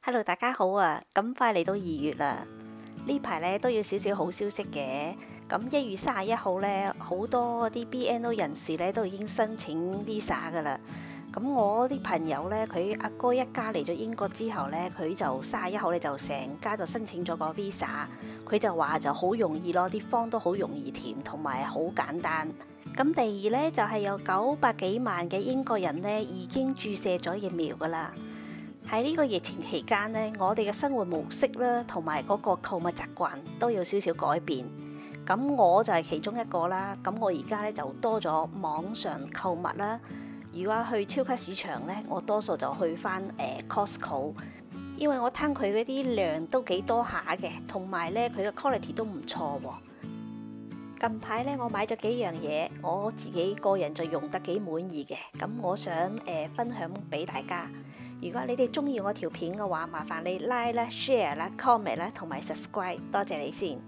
Hello，大家好啊！咁快嚟到2月啦，呢排咧都要少少好消息嘅。咁1月31號咧，好多啲 BNO 人士咧都已經申請 visa 噶啦。咁我啲朋友咧，佢阿哥一家嚟咗英國之後咧，佢就31號咧就成家就申請咗個 visa。佢就話就好容易咯，啲方都好容易填，同埋好簡單。咁第二咧就係有900幾萬嘅英國人咧已經注射咗疫苗噶啦。喺呢個疫情期間呢，我哋嘅生活模式啦，同埋嗰個購物習慣都有少少改變。咁我就係其中一個啦。咁我而家咧就多咗網上購物啦。如果去超級市場呢，我多數就去翻Costco， 因為我睇佢嗰啲量都幾多下嘅，同埋呢，佢嘅 quality 都唔錯喎。近排呢，我買咗幾樣嘢，我自己個人就用得幾滿意嘅。咁我想分享俾大家。如果你哋中意我條片嘅話，麻煩你 like 啦、share 啦、comment 啦，同埋 subscribe， 多謝你先。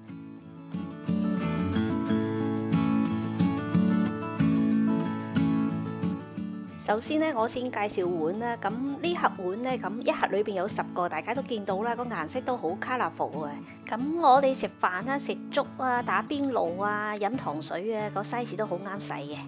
首先呢，我先介紹碗啦。咁呢盒碗呢，咁一盒裏邊有10個，大家都見到啦，個顏色都好 colourful 啊。咁我哋食飯啦、食粥啊、打邊爐啊、飲糖水啊，個 size 都好啱使嘅。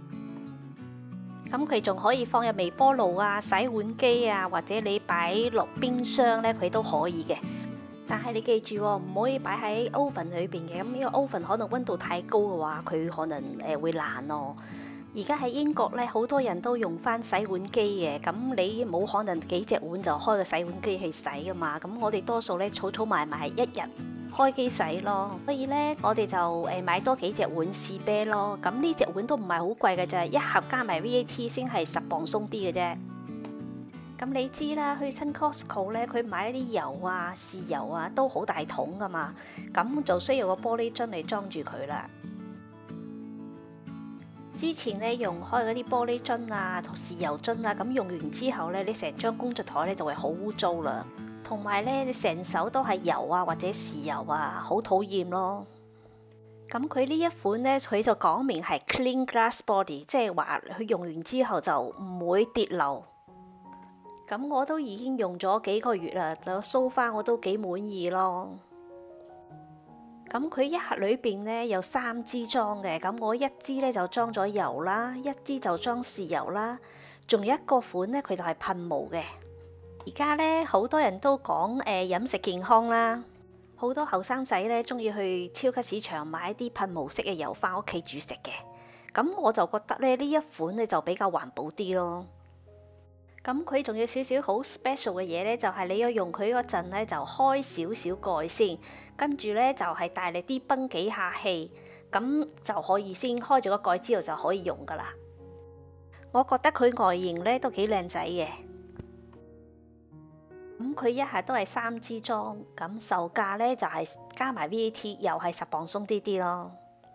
咁佢仲可以放入微波爐啊、洗碗機啊，或者你擺落冰箱咧，佢都可以嘅。但係你記住喎，唔可以擺喺 oven 裏邊嘅。咁呢個 oven 可能溫度太高嘅話，佢可能會爛咯。而家喺英國咧，好多人都用翻洗碗機嘅。咁你冇可能幾隻碗就開個洗碗機去洗噶嘛。咁我哋多數咧儲埋埋一日開機洗咯，所以咧我哋就買多幾隻碗試啤咯。咁呢隻碗都唔係好貴嘅啫，一盒加埋 VAT 先係10磅鬆啲嘅啫。咁你知啦，去親 Costco 咧，佢買一啲油啊、豉油啊都好大桶噶嘛，咁就需要個玻璃樽嚟裝住佢啦。之前咧用開嗰啲玻璃樽啊同豉油樽啊，咁用完之後咧，你成張工作台咧就會好污糟啦。同埋咧，你成手都係油啊，或者豉油啊，好討厭咯。咁佢呢一款咧，佢就講明係 clean glass body， 即係話佢用完之後就唔會跌漏。咁我都已經用咗幾個月啦，就so far我都幾滿意咯。咁佢一盒裏邊咧有3支裝嘅，咁我一支咧就裝咗油啦，一支就裝豉油啦，仲有一個款咧佢就係噴霧嘅。而家咧好多人都講飲食健康啦，好多後生仔咧中意去超級市場買啲噴霧式嘅油翻屋企煮食嘅。咁我就覺得咧呢一款咧就比較環保啲咯。咁佢仲有少少好 special 嘅嘢咧，就係你要用佢嗰陣咧就開少少蓋先，跟住咧就係大力啲泵幾下氣，咁就可以先開咗個蓋之後就可以用噶啦。我覺得佢外形咧都幾靚仔嘅。咁佢一下都係3支裝，咁售價咧就係加埋 VAT 又係10磅鬆啲啲咯。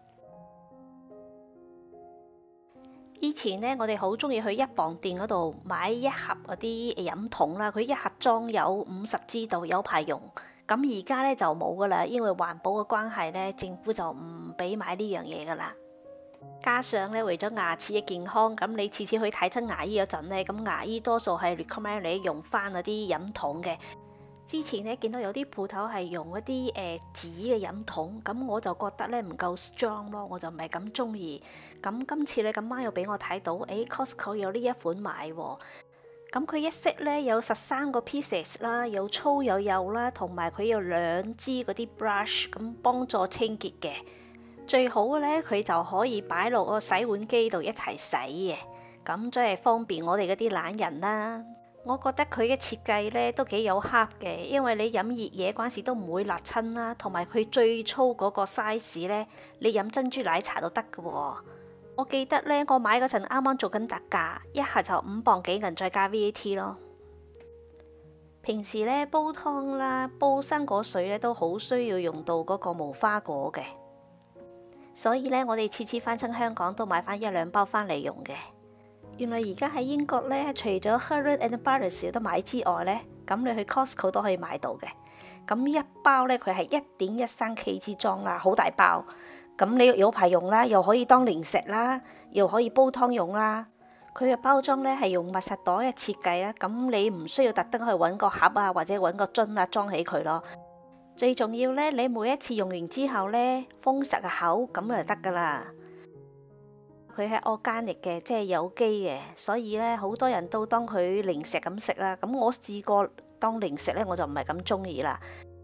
以前咧我哋好中意去1磅店嗰度買一盒嗰啲飲筒啦，佢一盒裝有50支度，有排用。咁而家咧就冇噶啦，因為環保嘅關係咧，政府就唔俾買呢樣嘢噶啦。加上咧，為咗牙齒嘅健康，咁你次次去睇親牙醫嗰陣咧，咁牙醫多數係 recommend 你用翻嗰啲飲筒嘅。之前咧見到有啲鋪頭係用嗰啲紙嘅飲筒，咁我就覺得咧唔夠 strong 咯，我就唔係咁中意。咁今次咧咁啱又俾我睇到，Costco 有呢一款買喎。咁佢一 set 咧有13個 pieces 啦，有粗有幼啦，同埋佢有2支嗰啲 brush， 咁幫助清潔嘅。最好嘅咧，佢就可以擺落個洗碗機度一齊洗嘅，咁真係方便我哋嗰啲懶人啦。我覺得佢嘅設計咧都幾有 heart 嘅，因為你飲熱嘢嗰陣時都唔會辣親啦，同埋佢最粗嗰個 size 咧，你飲珍珠奶茶都得㗎喎。我記得咧，我買嗰陣啱啱做緊特價，一盒就5磅幾銀，再加 VAT 咯。平時咧煲湯啦、煲生果水咧都好需要用到嗰個無花果嘅。所以咧，我哋次次翻親香港都買翻1-2包翻嚟用嘅。原來而家喺英國咧，除咗 Harrods and Brothers 有得買之外咧，咁你去 Costco 都可以買到嘅。咁一包咧，佢係1.13 kg 裝啦，好大包。咁你有排用啦，又可以當零食啦，又可以煲湯用啦。 佢嘅包裝咧係用密實袋嘅設計啊，咁你唔需要特登去揾個盒啊，或者揾個樽啊裝起佢咯。最重要咧，你每一次用完之後咧，封實個口咁就得噶啦。佢係organic嘅，即係有機嘅，所以咧好多人都當佢零食咁食啦。咁我試過當零食咧，我就唔係咁中意啦。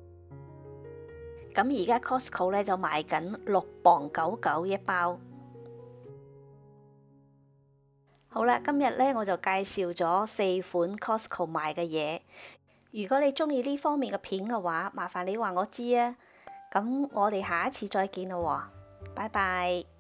咁而家 Costco 咧就賣緊6磅99一包。好啦，今日咧我就介紹咗4款 Costco 賣嘅嘢。如果你中意呢方面嘅片嘅話，麻煩你話我知啊。咁我哋下一次再見啦喎，拜拜。